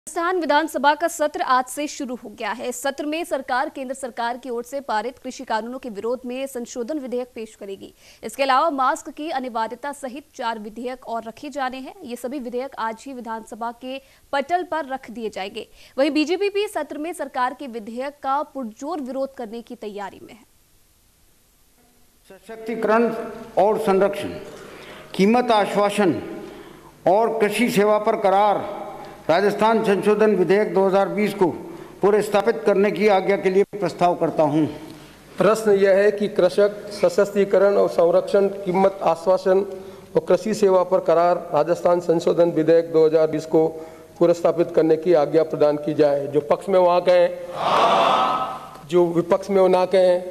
राजस्थान विधानसभा का सत्र आज से शुरू हो गया है। इस सत्र में सरकार केंद्र सरकार की ओर से पारित कृषि कानूनों के विरोध में संशोधन विधेयक पेश करेगी। इसके अलावा मास्क की अनिवार्यता सहित 4 विधेयक और रखे जाने हैं। ये सभी विधेयक आज ही विधानसभा के पटल पर रख दिए जाएंगे। वहीं बीजेपी भी सत्र में सरकार के विधेयक का पुरजोर विरोध करने की तैयारी में है। सशक्तिकरण और संरक्षण, कीमत आश्वासन और कृषि सेवा पर करार राजस्थान संशोधन विधेयक 2020 को पुनर्स्थापित करने की आज्ञा के लिए प्रस्ताव करता हूं। प्रश्न यह है कि कृषक सशक्तिकरण और संरक्षण, कीमत आश्वासन और कृषि सेवा पर करार राजस्थान संशोधन विधेयक 2020 को पुनर्स्थापित करने की आज्ञा प्रदान की जाए। जो पक्ष में वहाँ कहें, जो विपक्ष में वो ना कहें,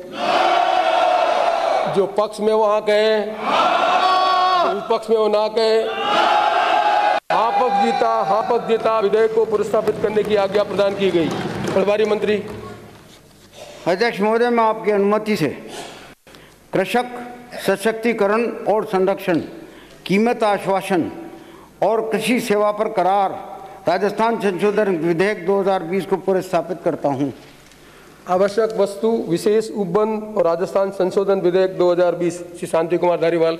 जो पक्ष में वहाँ कहें, विपक्ष में वो ना कहें। हाँ पक्ष जीता विधेयक को पुनर्स्थापित करने की आज्ञा प्रदान की गई। प्रभारी मंत्री। अध्यक्ष महोदय, मैं आपकी अनुमति से कृषक सशक्तिकरण और संरक्षण, कीमत आश्वासन और कृषि सेवा पर करार राजस्थान संशोधन विधेयक 2020 को पुनर्स्थापित करता हूं। आवश्यक वस्तु विशेष उपबंध और राजस्थान संशोधन विधेयक 2020 श्री शांति कुमार धारीवाल।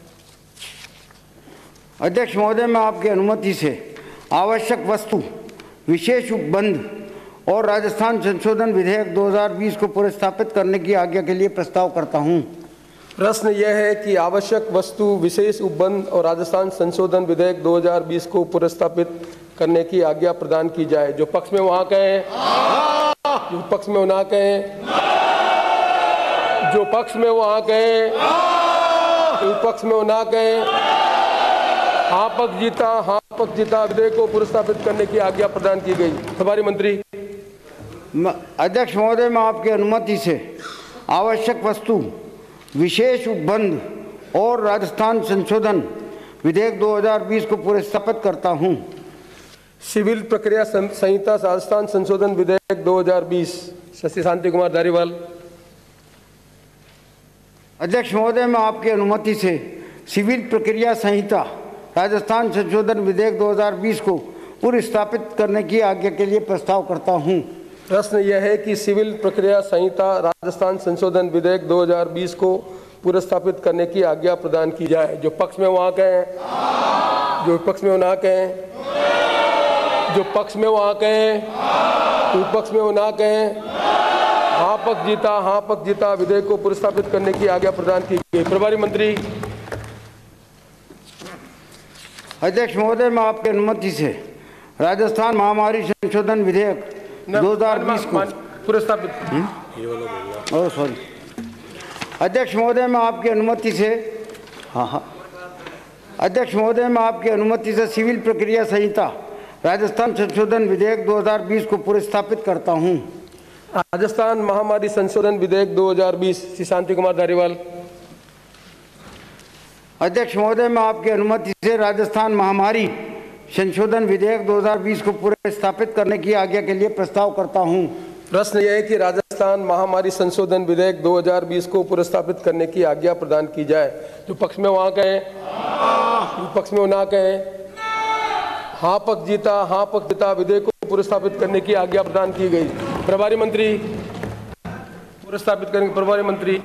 अध्यक्ष महोदय, मैं आपकी अनुमति से आवश्यक वस्तु विशेष उपबंध और राजस्थान संशोधन विधेयक 2020 को पुनर्स्थापित करने की आज्ञा के लिए प्रस्ताव करता हूं। प्रश्न यह है कि आवश्यक वस्तु विशेष उपबंध और राजस्थान संशोधन विधेयक 2020 को पुनर्स्थापित करने की आज्ञा प्रदान की जाए। जो पक्ष में वहाँ कहें, जो पक्ष में वो ना कहें, जो पक्ष में वहाँ कहें, विपक्ष में वो ना कहें। हाँ पक्ष जीता विधेयक को पुनर्स्थापित करने की आज्ञा प्रदान की गई। प्रभारी मंत्री। अध्यक्ष महोदय, मैं आपकी अनुमति से आवश्यक वस्तु विशेष उपबंध और राजस्थान संशोधन विधेयक 2020 को पुनर्स्थापित करता हूं। सिविल प्रक्रिया संहिता राजस्थान संशोधन विधेयक 2020 श्री शांति कुमार धारीवाल। अध्यक्ष महोदय, मैं आपकी अनुमति से सिविल प्रक्रिया संहिता राजस्थान संशोधन विधेयक 2020 को पुनर्स्थापित करने की आज्ञा के लिए प्रस्ताव करता हूं। प्रश्न यह है कि सिविल प्रक्रिया संहिता राजस्थान संशोधन विधेयक 2020 को पुनर्स्थापित करने की आज्ञा प्रदान की जाए। जो पक्ष में वहाँ कहें, जो विपक्ष में वो ना कहें, जो पक्ष में वहाँ कहें, विपक्ष में वो ना कहें। हाँ पक्ष जीता विधेयक को पुनर्स्थापित करने की आज्ञा प्रदान की गई। प्रभारी मंत्री। अध्यक्ष महोदय, मैं आपकी अनुमति से राजस्थान महामारी संशोधन विधेयक 2020 को पुनर्स्थापित। अध्यक्ष महोदय, मैं आपकी अनुमति से अध्यक्ष महोदय, मैं आपकी अनुमति से सिविल प्रक्रिया संहिता राजस्थान संशोधन विधेयक 2020 को पुनर्स्थापित करता हूं। राजस्थान महामारी संशोधन विधेयक 2020 श्री शांति कुमार धारीवाल। अध्यक्ष महोदय, मैं आपकी अनुमति से राजस्थान महामारी संशोधन विधेयक 2020 को पुनर्स्थापित करने की आज्ञा के लिए प्रस्ताव करता हूं। प्रश्न यह है कि राजस्थान महामारी संशोधन विधेयक 2020 को पुनर्स्थापित करने की आज्ञा प्रदान की जाए। जो पक्ष में वहाँ कहें, विपक्ष में वो ना कहें। हाँ पक्ष जीता विधेयक को पुनर्स्थापित करने की आज्ञा प्रदान की गई। प्रभारी मंत्री। पुनर्स्थापित करेंगे प्रभारी मंत्री।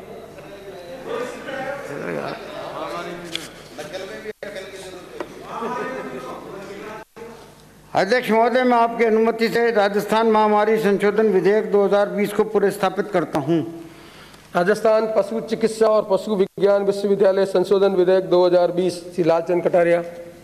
अध्यक्ष महोदय, मैं आपकी अनुमति से राजस्थान महामारी संशोधन विधेयक 2020 को पुनर्स्थापित करता हूं। राजस्थान पशु चिकित्सा और पशु विज्ञान विश्वविद्यालय संशोधन विधेयक 2020 श्री लालचंद कटारिया।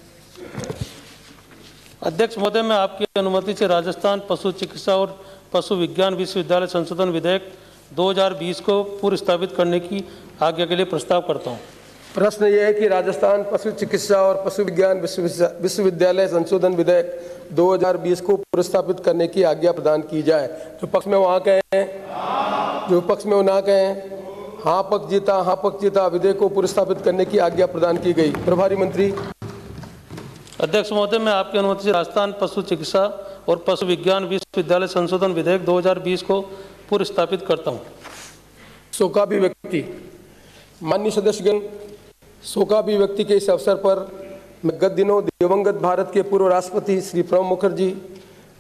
अध्यक्ष महोदय, मैं आपकी अनुमति से राजस्थान पशु चिकित्सा और पशु विज्ञान विश्वविद्यालय संशोधन विधेयक 2020 को पुनर्स्थापित करने की आज्ञा के लिए प्रस्ताव करता हूँ। प्रश्न यह है कि राजस्थान पशु चिकित्सा और पशु विज्ञान विश्वविद्यालय संशोधन विधेयक 2020 को पुनर्स्थापित करने की आज्ञा प्रदान की जाए। जो पक्ष में वहाँ कहें, जो पक्ष में वो ना कहें। हाँ पक्ष जीता विधेयक को पुनर्स्थापित करने की आज्ञा प्रदान की गई। प्रभारी मंत्री। अध्यक्ष महोदय, मैं आपकी अनुमति से राजस्थान पशु चिकित्सा और पशु विज्ञान विश्वविद्यालय संशोधन विधेयक 2020 को पुनर्स्थापित करता हूँ। शोकाभिव्यक्ति। माननीय सदस्यगण, शोकाभिव्यक्ति के इस अवसर पर मैं गत दिनों दिवंगत भारत के पूर्व राष्ट्रपति श्री प्रणब मुखर्जी,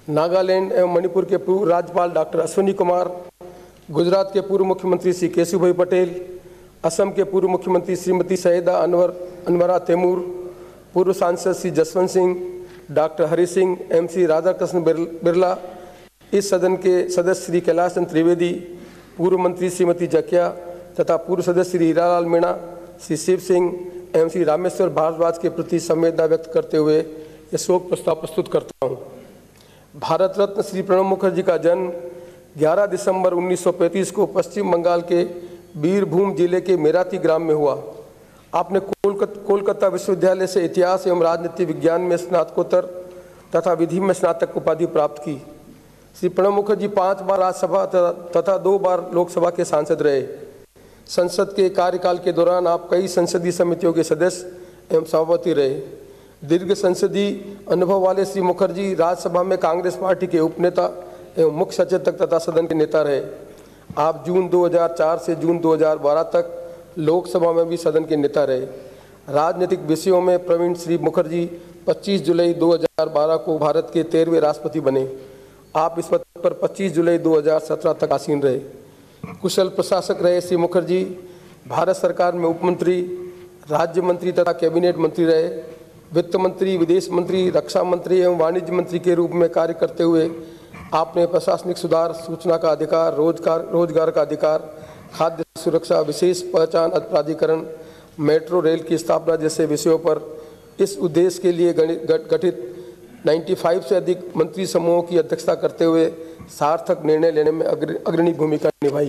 नागालैंड एवं मणिपुर के पूर्व राज्यपाल डॉक्टर अश्विनी कुमार, गुजरात के पूर्व मुख्यमंत्री श्री केशुभाई पटेल, असम के पूर्व मुख्यमंत्री श्रीमती सैयदा अनवरा तैमूर, पूर्व सांसद श्री जसवंत सिंह, डॉक्टर हरि सिंह, MC राधाकृष्ण बिरला, इस सदन के सदस्य श्री कैलाश चंद्र त्रिवेदी, पूर्व मंत्री श्रीमती जकिया तथा पूर्व सदस्य श्री हीरालाल मीणा, श्री शिव सिंह एवं श्री रामेश्वर भारद्वाज के प्रति संवेदना व्यक्त करते हुए ये शोक प्रस्ताव प्रस्तुत करता हूँ। भारत रत्न श्री प्रणब मुखर्जी का जन्म 11 दिसंबर 1935 को पश्चिम बंगाल के बीरभूम जिले के मेराती ग्राम में हुआ। आपने कोलकाता विश्वविद्यालय से इतिहास एवं राजनीति विज्ञान में स्नातकोत्तर तथा विधि में स्नातक उपाधि प्राप्त की। श्री प्रणब मुखर्जी 5 बार राज्यसभा तथा 2 बार लोकसभा के सांसद रहे। संसद के कार्यकाल के दौरान आप कई संसदीय समितियों के सदस्य एवं सभापति रहे। दीर्घ संसदीय अनुभव वाले श्री मुखर्जी राज्यसभा में कांग्रेस पार्टी के उपनेता एवं मुख्य सचेतक तथा सदन के नेता रहे। आप जून 2004 से जून 2012 तक लोकसभा में भी सदन के नेता रहे। राजनीतिक विषयों में प्रवीण श्री मुखर्जी 25 जुलाई 2012 को भारत के 13वें राष्ट्रपति बने। आप इस पद पर 25 जुलाई 2017 तक आसीन रहे। कुशल प्रशासक रहे श्री मुखर्जी भारत सरकार में उप मंत्री, राज्य मंत्री तथा कैबिनेट मंत्री रहे। वित्त मंत्री, विदेश मंत्री, रक्षा मंत्री एवं वाणिज्य मंत्री के रूप में कार्य करते हुए आपने प्रशासनिक सुधार, सूचना का अधिकार, रोजगार का अधिकार, खाद्य सुरक्षा, विशेष पहचान प्राधिकरण, मेट्रो रेल की स्थापना जैसे विषयों पर इस उद्देश्य के लिए गठित 95 से अधिक मंत्री समूहों की अध्यक्षता करते हुए सार्थक निर्णय लेने में अग्रणी भूमिका निभाई।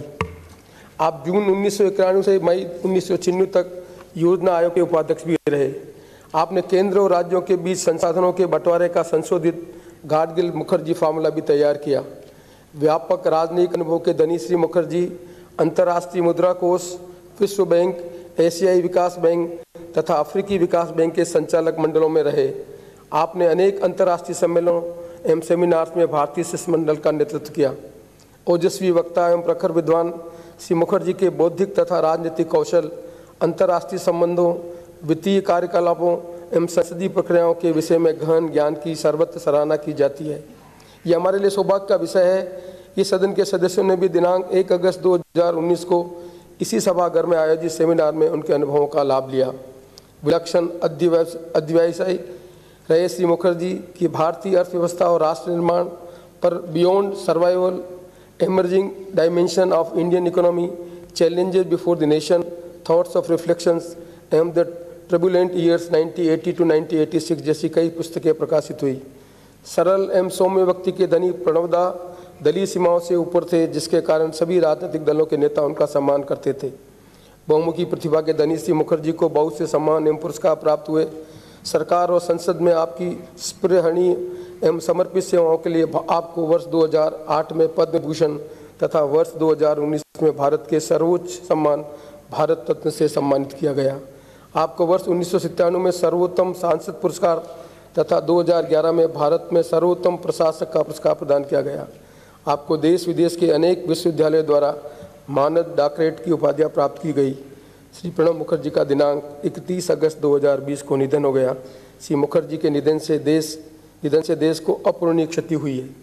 आप जून 1991 से मई 1996 तक योजना आयोग के उपाध्यक्ष भी रहे। आपने केंद्र और राज्यों के बीच संसाधनों के बंटवारे का संशोधित गाडगिल मुखर्जी फार्मूला भी तैयार किया। व्यापक राजनयिक अनुभव के धनी श्री मुखर्जी अंतर्राष्ट्रीय मुद्रा कोष, विश्व बैंक, एशियाई विकास बैंक तथा अफ्रीकी विकास बैंक के संचालक मंडलों में रहे। आपने अनेक अंतर्राष्ट्रीय सम्मेलनों एवं सेमिनार्स में भारतीय शिष्टमंडल का नेतृत्व किया। ओजस्वी वक्ता एवं प्रखर विद्वान श्री मुखर्जी के बौद्धिक तथा राजनीतिक कौशल, अंतर्राष्ट्रीय संबंधों, वित्तीय कार्यकलापों एवं संसदीय प्रक्रियाओं के विषय में गहन ज्ञान की सर्वत्र सराहना की जाती है। ये हमारे लिए सौभाग्य का विषय है। ये सदन के सदस्यों ने भी दिनांक 1 अगस्त 2019 को इसी सभागार में आयोजित सेमिनार में उनके अनुभवों का लाभ लिया। विलक्षण अध्यवसायी रहे श्री मुखर्जी की भारतीय अर्थव्यवस्था और राष्ट्र निर्माण पर beyond survival, emerging dimension of Indian economy, challenges before the nation, thoughts of reflections and the turbulent years 1980 to 1986 जैसी कई पुस्तकें प्रकाशित हुई। सरल एवं सौम्य व्यक्ति के धनी प्रणवदा दलीय सीमाओं से ऊपर थे, जिसके कारण सभी राजनीतिक दलों के नेता उनका सम्मान करते थे। बहुमुखी प्रतिभा के धनी श्री मुखर्जी को बहुत से सम्मान एवं पुरस्कार प्राप्त हुए। सरकार और संसद में आपकी स्पृहणीय एवं समर्पित सेवाओं के लिए आपको वर्ष 2008 में पद्म भूषण तथा वर्ष 2019 में भारत के सर्वोच्च सम्मान भारत रत्न से सम्मानित किया गया। आपको वर्ष 1997 में सर्वोत्तम सांसद पुरस्कार तथा 2011 में भारत में सर्वोत्तम प्रशासक का पुरस्कार प्रदान किया गया। आपको देश विदेश के अनेक विश्वविद्यालयों द्वारा मानद डॉक्टरेट की उपाधियाँ प्राप्त की गई। श्री प्रणब मुखर्जी का दिनांक 31 अगस्त 2020 को निधन हो गया। श्री मुखर्जी के निधन से देश को अपूरणीय क्षति हुई है।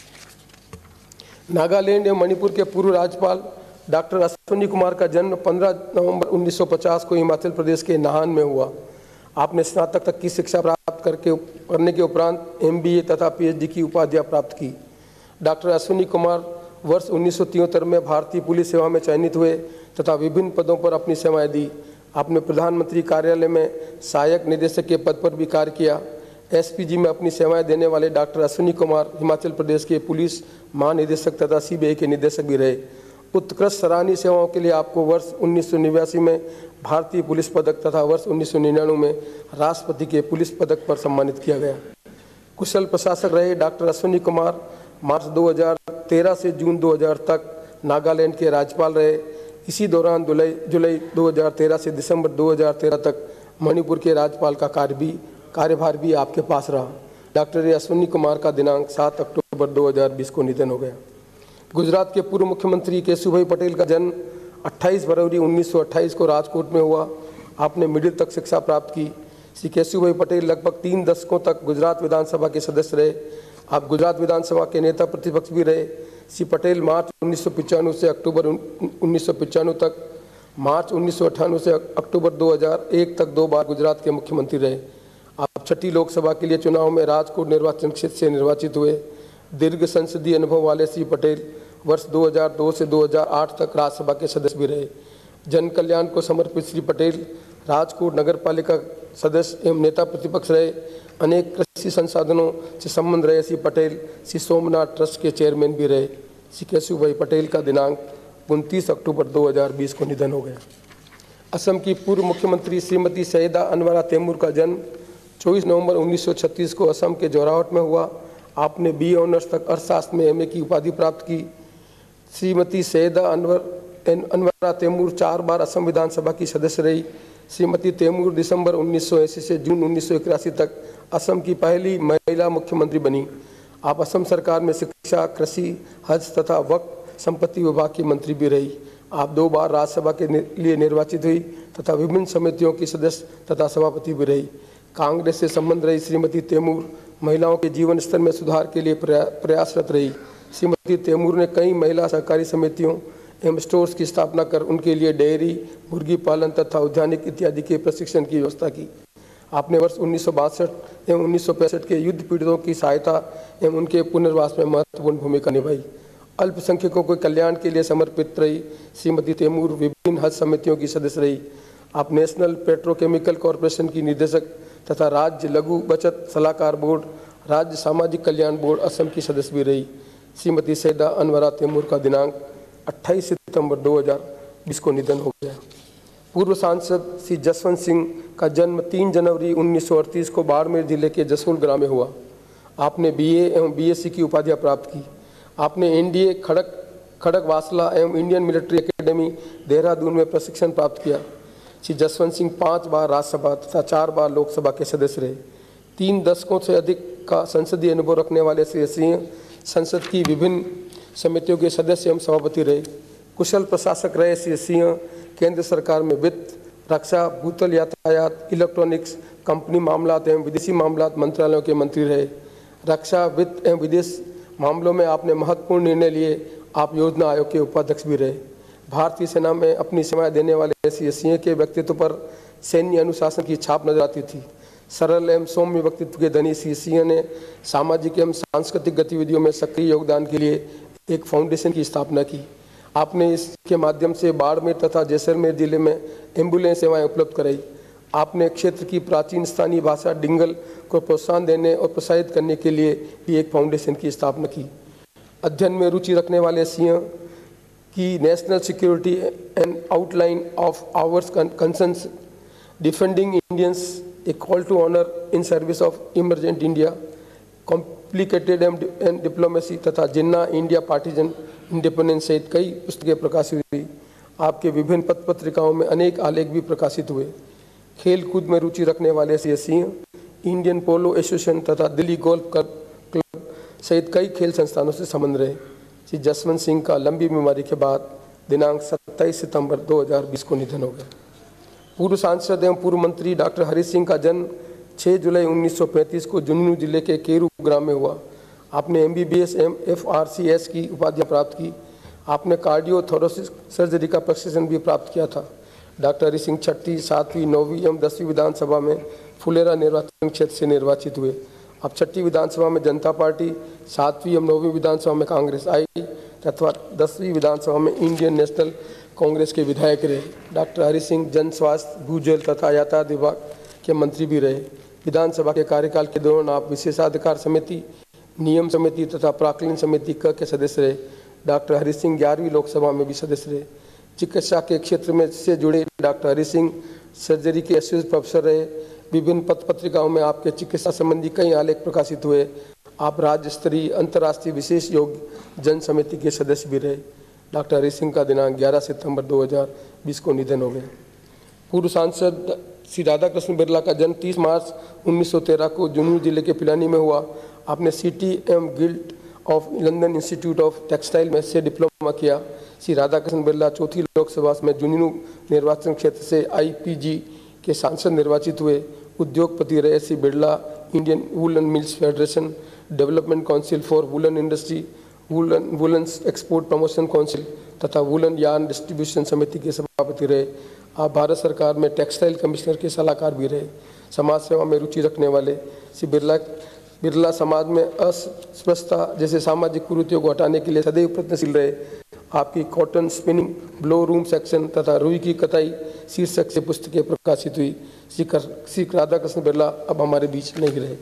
नागालैंड एवं मणिपुर के पूर्व राज्यपाल डॉक्टर अश्विनी कुमार का जन्म 15 नवंबर 1950 को हिमाचल प्रदेश के नाहन में हुआ। आपने स्नातक तक की शिक्षा प्राप्त करने के उपरांत MBA तथा PhD की उपाधियाँ प्राप्त की। डॉक्टर अश्विनी कुमार वर्ष 1973 में भारतीय पुलिस सेवा में चयनित हुए तथा विभिन्न पदों पर अपनी सेवाएं दी। आपने प्रधानमंत्री कार्यालय में सहायक निदेशक के पद पर भी कार्य किया। SPG में अपनी सेवाएं देने वाले डॉक्टर अश्विनी कुमार हिमाचल प्रदेश के पुलिस महानिदेशक तथा CBI के निदेशक भी रहे। उत्कृष्ट सराहनीय सेवाओं के लिए आपको वर्ष 1989 में भारतीय पुलिस पदक तथा वर्ष 1999 में राष्ट्रपति के पुलिस पदक पर सम्मानित किया गया। कुशल प्रशासक रहे डॉक्टर अश्विनी कुमार मार्च 2013 से जून 2000 तक नागालैंड के राज्यपाल रहे। इसी दौरान जुलाई 2013 से दिसंबर 2013 तक मणिपुर के राज्यपाल का कार्यभार भी आपके पास रहा। डॉक्टर अश्विनी कुमार का दिनांक 7 अक्टूबर 2020 को निधन हो गया। गुजरात के पूर्व मुख्यमंत्री केशुभाई पटेल का जन्म 28 फरवरी 1928 को राजकोट में हुआ। आपने मिडिल तक शिक्षा प्राप्त की। श्री केशुभाई पटेल लगभग 3 दशकों तक गुजरात विधानसभा के सदस्य रहे। आप गुजरात विधानसभा के नेता प्रतिपक्ष भी रहे। श्री पटेल मार्च 1995 से अक्टूबर 1995 तक, मार्च 1998 से अक्टूबर 2001 तक 2 बार गुजरात के मुख्यमंत्री रहे। आप 6ठी लोकसभा के लिए चुनाव में राजकोट निर्वाचन क्षेत्र से निर्वाचित हुए। दीर्घ संसदीय अनुभव वाले श्री पटेल वर्ष 2002 से 2008 तक राज्यसभा के सदस्य भी रहे। जन कल्याण को समर्पित श्री पटेल राजकोट नगर पालिका सदस्य एवं नेता प्रतिपक्ष रहे। अनेक कृषि संसाधनों से संबंध रहे श्री पटेल श्री सोमनाथ ट्रस्ट के चेयरमैन भी रहे। श्री केशुभाई पटेल का दिनांक 29 अक्टूबर 2020 को निधन हो गया। असम की पूर्व मुख्यमंत्री श्रीमती सैयदा अनवरा तैमूर का जन्म 24 नवंबर 1936 को असम के जोराहट में हुआ। आपने BA ऑनर्स तक अर्थशास्त्र में MA की उपाधि प्राप्त की। श्रीमती सैयदा अनवरा तैमूर 4 बार असम विधानसभा की सदस्य रही। श्रीमती तैमूर दिसंबर 1980 से जून 1981 तक असम की पहली महिला मुख्यमंत्री बनी। आप असम सरकार में शिक्षा, कृषि, हज तथा वक्फ संपत्ति विभाग की मंत्री भी रही। आप 2 बार राज्यसभा के लिए निर्वाचित हुई तथा विभिन्न समितियों की सदस्य तथा सभापति भी रही। कांग्रेस से संबंध रही श्रीमती तैमूर महिलाओं के जीवन स्तर में सुधार के लिए प्रयासरत रही। श्रीमती तैमूर ने कई महिला सहकारी समितियों एवं स्टोर्स की स्थापना कर उनके लिए डेयरी, मुर्गी पालन तथा उद्यानिक इत्यादि के प्रशिक्षण की व्यवस्था की। आपने वर्ष 1962 एवं 1965 के युद्ध पीड़ितों की सहायता एवं उनके पुनर्वास में महत्वपूर्ण भूमिका निभाई। अल्पसंख्यकों के कल्याण के लिए समर्पित रही श्रीमती तैमूर विभिन्न हज समितियों की सदस्य रही। आप नेशनल पेट्रोकेमिकल कॉरपोरेशन की निदेशक तथा राज्य लघु बचत सलाहकार बोर्ड, राज्य सामाजिक कल्याण बोर्ड असम की सदस्य भी रही। श्रीमती सैयदा अनवरा तैमूर का दिनांक 28 सितंबर 2020 को निधन हो गया। पूर्व सांसद श्री जसवंत सिंह का जन्म 3 जनवरी 1938 को बाड़मेर जिले के जसोल ग्राम में हुआ। आपने BA एवं BSc की उपाधियां प्राप्त की। आपने NDA खड़गवासला एवं इंडियन मिलिट्री एकेडमी देहरादून में प्रशिक्षण प्राप्त किया। श्री जसवंत सिंह 5 बार राज्यसभा तथा 4 बार लोकसभा के सदस्य रहे। 3 दशकों से अधिक का संसदीय अनुभव रखने वाले श्री सिंह संसद की विभिन्न समितियों के सदस्य एवं सभापति रहे। कुशल प्रशासक रहे श्री सिंह केंद्र सरकार में वित्त, रक्षा, भूतल यातायात, इलेक्ट्रॉनिक्स, कंपनी मामलात एवं विदेशी मामलात मंत्रालयों के मंत्री रहे। रक्षा, वित्त एवं विदेश मामलों में आपने महत्वपूर्ण निर्णय लिए। आप योजना आयोग के उपाध्यक्ष भी रहे। भारतीय सेना में अपनी सेवाएं देने वाले श्री सिंह के व्यक्तित्व पर सैन्य अनुशासन की छाप नजर आती थी। सरल एवं सौम्य व्यक्तित्व के धनी श्री सिंह ने सामाजिक एवं सांस्कृतिक गतिविधियों में सक्रिय योगदान के लिए एक फाउंडेशन की स्थापना की। आपने इसके माध्यम से बाड़मेर तथा जैसलमेर जिले में एम्बुलेंस सेवाएं उपलब्ध कराई। आपने क्षेत्र की प्राचीन स्थानीय भाषा डिंगल को प्रोत्साहन देने और प्रोत्साहित करने के लिए भी एक फाउंडेशन की स्थापना की। अध्ययन में रुचि रखने वाले सिंह की national security and outline of ours concerns, defending Indians, a call to honour in service of emergent India, complicated and diplomacy तथा जिन्ना इंडिया पार्टीजन इंडिपेंडेंस सहित कई पुस्तकें प्रकाशित हुई। आपके विभिन्न पत्र पत्रिकाओं में अनेक आलेख भी प्रकाशित हुए। खेल कूद में रुचि रखने वाले Shri Singh Indian polo association तथा दिल्ली गोल्फ क्लब सहित कई खेल संस्थानों से संबंध रहे। श्री जसवंत सिंह का लंबी बीमारी के बाद दिनांक 27 सितंबर 2020 को निधन हो गया। पूर्व सांसद एवं पूर्व मंत्री डॉक्टर हरि सिंह का जन्म 6 जुलाई 1935 को झुंझुनू जिले के केरू ग्राम में हुआ। आपने MBBS एवं FRCS की उपाधियां प्राप्त की। आपने कार्डियोथोरेसिस सर्जरी का प्रशिक्षण भी प्राप्त किया था। डॉक्टर हरि सिंह 6ठी, 7वीं, 9वीं एवं 10वीं विधानसभा में फुलेरा निर्वाचन क्षेत्र से निर्वाचित हुए। अब 6ठी विधानसभा में जनता पार्टी, 7वीं एवं 9वीं विधानसभा में कांग्रेस आई तथा 10वीं विधानसभा में इंडियन नेशनल कांग्रेस के विधायक रहे। डॉक्टर हरि सिंह जन स्वास्थ्य, भूजल तथा यातायात विभाग के मंत्री भी रहे। विधानसभा के कार्यकाल के दौरान आप विशेषाधिकार समिति, नियम समिति तथा प्राक्कलन समिति के सदस्य रहे। डॉक्टर हरि सिंह 11वीं लोकसभा में भी सदस्य रहे। चिकित्सा के क्षेत्र में से जुड़े डॉक्टर हरि सिंह सर्जरी के एसोसिएट प्रोफेसर रहे। विभिन्न पत्र पत्रिकाओं में आपके चिकित्सा संबंधी कई आलेख प्रकाशित हुए। आप राज्य स्तरीय अंतर्राष्ट्रीय विशेष योग जन समिति के सदस्य भी रहे। डॉक्टर हरि सिंह का दिनांक 11 सितंबर 2020 को निधन हो गया। पूर्व सांसद श्री राधाकृष्ण बिरला का जन्म 30 मार्च 1913 को झुंझुनू जिले के पिलानी में हुआ। आपने सिटी एवं guild of London institute of textile में से डिप्लोमा किया। श्री राधाकृष्ण बिरला 4थी लोकसभा में झुंझुनू निर्वाचन क्षेत्र से IPG के सांसद निर्वाचित हुए। उद्योगपति रहे Shri Birla Indian woollen mills federation, development council for woollen industry, woollen export promotion council तथा वुलन यार्न डिस्ट्रीब्यूशन समिति के सभापति रहे। आप भारत सरकार में टेक्सटाइल कमिश्नर के सलाहकार भी रहे। समाज सेवा में रुचि रखने वाले श्री बिरला समाज में अस्पृश्यता जैसे सामाजिक कुरीतियों को हटाने के लिए सदैव प्रयत्नशील रहे। आपकी cotton spinning, blow room section तथा रुई की कताई शीर्षक से पुस्तकें प्रकाशित हुई। श्री राधाकृष्ण बिरला अब हमारे बीच नहीं रहे।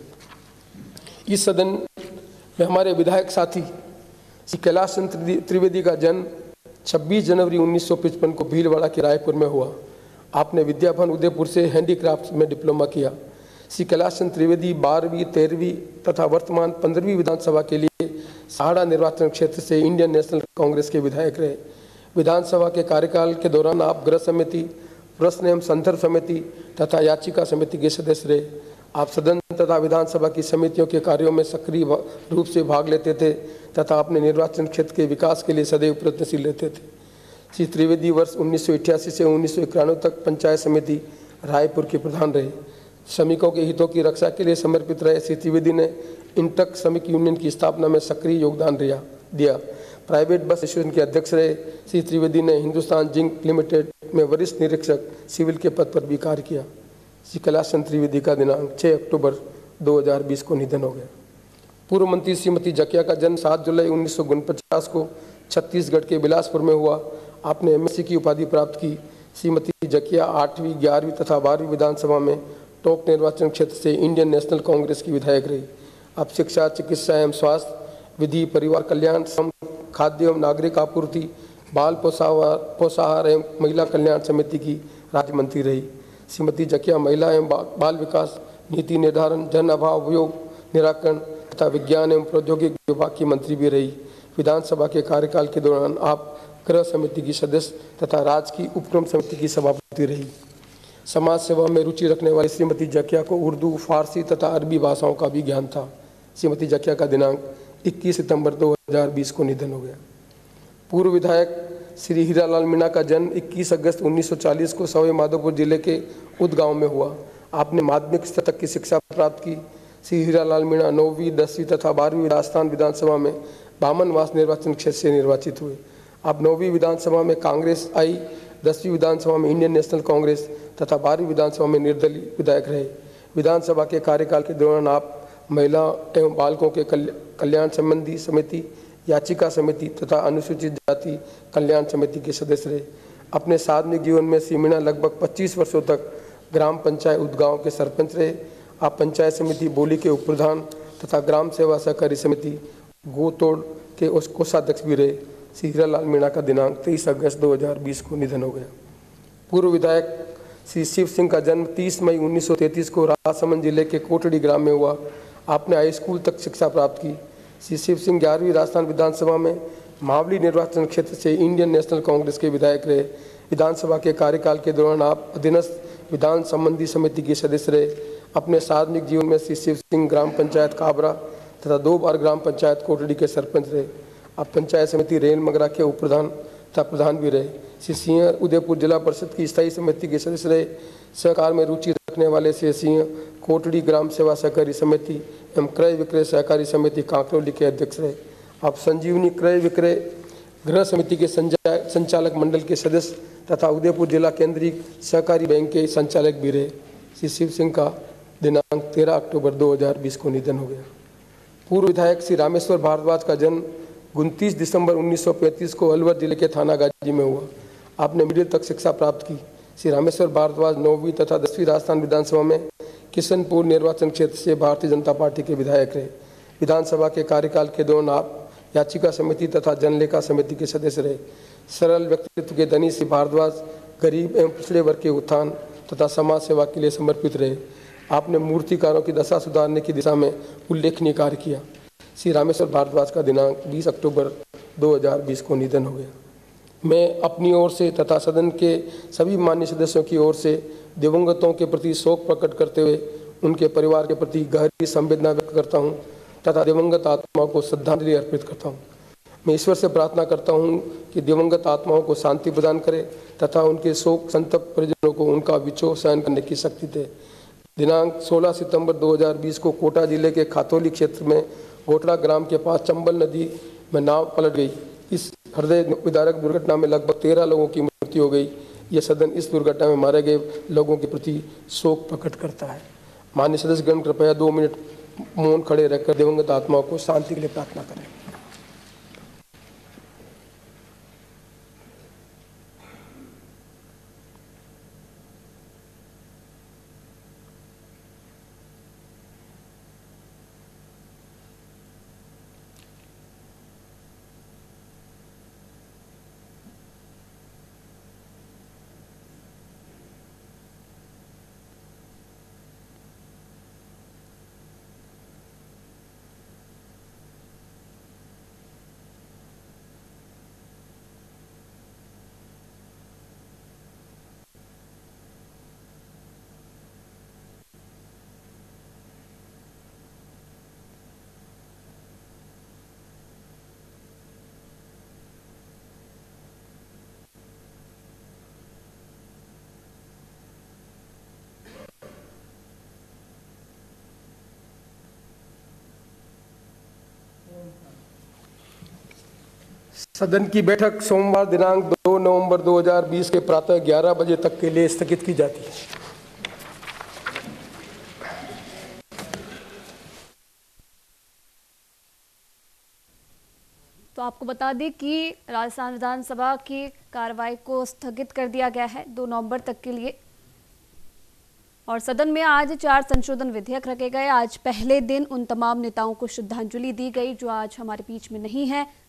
इस सदन में हमारे विधायक साथी श्री कैलाश चंद्र त्रिवेदी का जन्म 26 जनवरी 1955 को भीलवाड़ा के रायपुर में हुआ। आपने विद्याभवन उदयपुर से हैंडीक्राफ्ट में डिप्लोमा किया। श्री कैलाश चंद्र त्रिवेदी 12वीं, 13वीं तथा वर्तमान 15वीं विधानसभा के लिए सहाड़ा निर्वाचन क्षेत्र से इंडियन नेशनल कांग्रेस के विधायक रहे। विधानसभा के कार्यकाल के दौरान आप गृह समिति, प्रश्न एवं संदर्भ समिति तथा याचिका समिति के सदस्य रहे। आप सदन तथा विधानसभा की समितियों के कार्यों में सक्रिय रूप से भाग लेते थे तथा अपने निर्वाचन क्षेत्र के विकास के लिए सदैव प्रयत्नशील रहते थे। श्री त्रिवेदी वर्ष 1988 से 1991 तक पंचायत समिति रायपुर के प्रधान रहे। श्रमिकों के हितों की रक्षा के लिए समर्पित रहे श्री त्रिवेदी ने इंटक श्रमिक यूनियन की स्थापना में सक्रिय योगदान दिया। प्राइवेट बस एसोसिएशन के अध्यक्ष रहे श्री त्रिवेदी ने हिंदुस्तान जिंक लिमिटेड में वरिष्ठ निरीक्षक सिविल के पद पर भी कार्य किया। श्री कैलाश चंद्र त्रिवेदी का दिनांक 6 अक्टूबर 2020 को निधन हो गया। पूर्व मंत्री श्रीमती जकिया का जन्म 7 जुलाई 1949 को छत्तीसगढ़ के बिलासपुर में हुआ। आपने एमएससी की उपाधि प्राप्त की। श्रीमती जकिया 8वीं, 11वीं तथा 12वीं विधानसभा में टोंक निर्वाचन क्षेत्र से इंडियन नेशनल कांग्रेस की विधायक रही। आप शिक्षा, चिकित्सा एवं स्वास्थ्य, विधि, परिवार कल्याण, श्रम, खाद्य एवं नागरिक आपूर्ति, बाल पोषाहार एवं महिला कल्याण समिति की राज्य मंत्री रही। श्रीमती जकिया महिला एवं बाल विकास, नीति निर्धारण, जन अभाव उपयोग निराकरण तथा विज्ञान एवं प्रौद्योगिकी विभाग की मंत्री भी रही। विधानसभा के कार्यकाल के दौरान आप गृह समिति की सदस्य तथा राज्य की उपक्रम समिति की सभापति रही। समाज सेवा में रुचि रखने वाली श्रीमती जकिया को उर्दू, फारसी तथा अरबी भाषाओं का भी ज्ञान था। श्रीमती जकिया का दिनांक 21 सितंबर 2020 को निधन हो गया। पूर्व विधायक श्री हीरालाल मीणा का जन्म 21 अगस्त 1940 को सवाई माधोपुर जिले के उद गांव में हुआ। आपने माध्यमिक स्तर तक की शिक्षा प्राप्त की। श्री हीरालाल मीणा 9वीं, 10वीं तथा 12वीं राजस्थान विधानसभा में बामनवास निर्वाचन क्षेत्र से निर्वाचित हुए। आप 9वीं विधानसभा में कांग्रेस आई, 10वीं विधानसभा में इंडियन नेशनल कांग्रेस तथा 12वीं विधानसभा में निर्दलीय विधायक रहे। विधानसभा के कार्यकाल के दौरान आप महिला एवं बालकों के कल्याण संबंधी समिति, याचिका समिति तथा अनुसूचित जाति कल्याण समिति के सदस्य रहे। अपने सार्वजनिक जीवन में श्री मीणा लगभग 25 वर्षों तक ग्राम पंचायत उदगांव के सरपंच रहे। आप पंचायत समिति बोली के उप प्रधान तथा ग्राम सेवा सहकारी समिति गोतोड़ के कोषाध्यक्ष भी रहे। श्री हीरालाल मीणा का दिनांक 23 अगस्त 2020 को निधन हो गया। पूर्व विधायक श्री शिव सिंह का जन्म 30 मई 1933 को राजसमंद जिले के कोटड़ी ग्राम में हुआ। आपने हाई स्कूल तक शिक्षा प्राप्त की। श्री शिव सिंह 11वीं राजस्थान विधानसभा में मावली निर्वाचन क्षेत्र से इंडियन नेशनल कांग्रेस के विधायक रहे। विधानसभा के कार्यकाल के दौरान आप अधीनस्थ विधान संबंधी समिति के सदस्य रहे। अपने सार्वजनिक जीवन में श्री शिव सिंह ग्राम पंचायत काबरा तथा 2 बार ग्राम पंचायत कोटड़ी के सरपंच रहे। आप पंचायत समिति रेल मगरा के उप प्रधान तथा प्रधान भी रहे। श्री सिंह उदयपुर जिला परिषद की स्थायी समिति के सदस्य रहे। सहकार में रुचि रखने वाले श्री सिंह कोटड़ी ग्राम सेवा सहकारी समिति एवं क्रय विक्रय सहकारी समिति कांकरौली के अध्यक्ष रहे। आप संजीवनी क्रय विक्रय गृह समिति के संचालक मंडल के सदस्य तथा उदयपुर जिला केंद्रीय सहकारी बैंक के संचालक भी रहे। श्री शिव सिंह का दिनांक 13 अक्टूबर 2020 को निधन हो गया। पूर्व विधायक श्री रामेश्वर भारद्वाज का जन्म 29 दिसंबर 1935 को अलवर जिले के थाना गाजी में हुआ। आपने मिडिल तक शिक्षा प्राप्त की। श्री रामेश्वर भारद्वाज 9वीं तथा 10वीं राजस्थान विधानसभा में किशनपुर निर्वाचन क्षेत्र से भारतीय जनता पार्टी के विधायक रहे। विधानसभा के कार्यकाल के दौरान आप याचिका समिति तथा जनलेखा समिति के सदस्य रहे। सरल व्यक्तित्व के धनी श्री भारद्वाज गरीब एवं पिछड़े वर्ग के उत्थान तथा समाज सेवा के लिए समर्पित रहे। आपने मूर्तिकारों की दशा सुधारने की दिशा में उल्लेखनीय कार्य किया। श्री रामेश्वर भारद्वाज का दिनांक 20 अक्टूबर 2020 को निधन हो गया। मैं अपनी ओर से तथा सदन के सभी मान्य सदस्यों की ओर से दिवंगतों के प्रति शोक प्रकट करते हुए उनके परिवार के प्रति गहरी संवेदना व्यक्त करता हूं तथा दिवंगत आत्माओं को श्रद्धांजलि अर्पित करता हूं। मैं ईश्वर से प्रार्थना करता हूं कि दिवंगत आत्माओं को शांति प्रदान करे तथा उनके शोक संतप्त परिजनों को उनका विछोह सहन करने की शक्ति दे। दिनांक 16 सितंबर 2020 को कोटा जिले के खातौली क्षेत्र में घोटड़ा ग्राम के पास चंबल नदी में नाव पलट गई। इस हृदय विदारक दुर्घटना में लगभग 13 लोगों की मृत्यु हो गई। यह सदन इस दुर्घटना में मारे गए लोगों के प्रति शोक प्रकट करता है। माननीय सदस्यगण, कृपया 2 मिनट मौन खड़े रहकर दिवंगत आत्माओं को शांति के लिए प्रार्थना करें। सदन की बैठक सोमवार दिनांक 2 नवंबर 2020 के प्रातः 11 बजे तक के लिए स्थगित की जाती है। तो आपको बता दें कि राजस्थान विधानसभा की कार्रवाई को स्थगित कर दिया गया है 2 नवंबर तक के लिए। और सदन में आज 4 संशोधन विधेयक रखे गए। आज पहले दिन उन तमाम नेताओं को श्रद्धांजलि दी गई जो आज हमारे बीच में नहीं है।